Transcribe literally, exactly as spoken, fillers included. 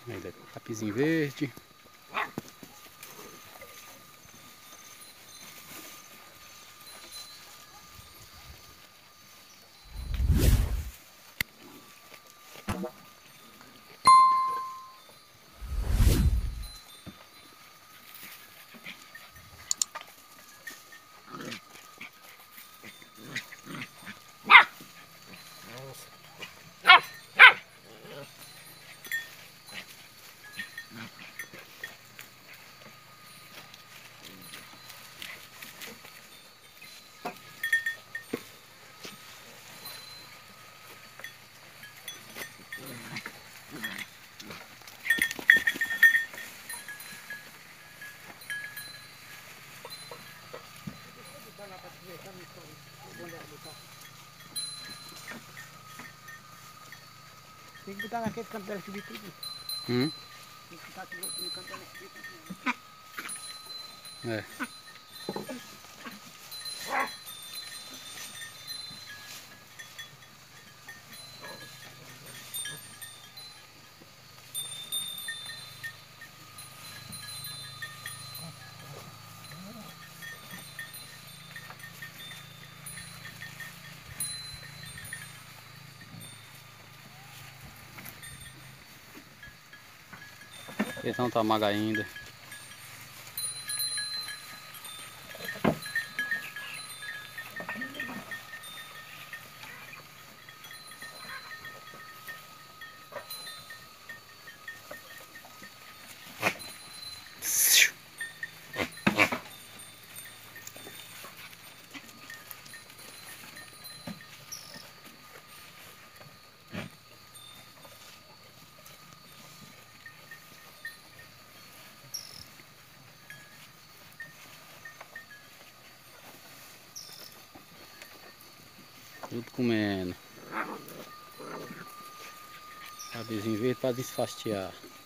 Aí, tapizinho verde. Tem que botar naquele canto dela subir tudo. Hum? Tem que botar aqui no outro canto dela subir tudo. É. Então tá maga ainda. Tudo comendo. Tapizinho verde para desfastiar.